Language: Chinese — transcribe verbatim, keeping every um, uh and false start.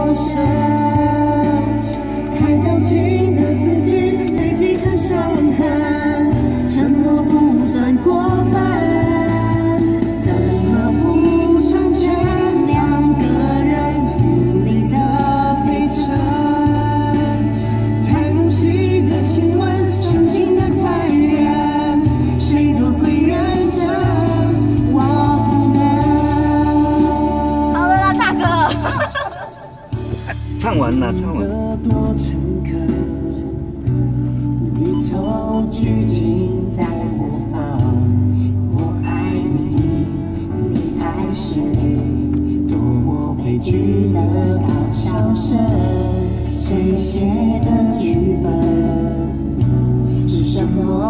深。太矫情的字句累积成伤痕，沉默不算过分，怎么不成全两个人无力的陪衬？太熟悉的亲吻，深情的残忍，谁都会认真。我不能。 好了啦，大哥。 唱完了，唱完了。 多诚恳，里头剧情在播放。我爱你，你爱谁？多么悲剧的搞笑声，谁写的剧本？是什么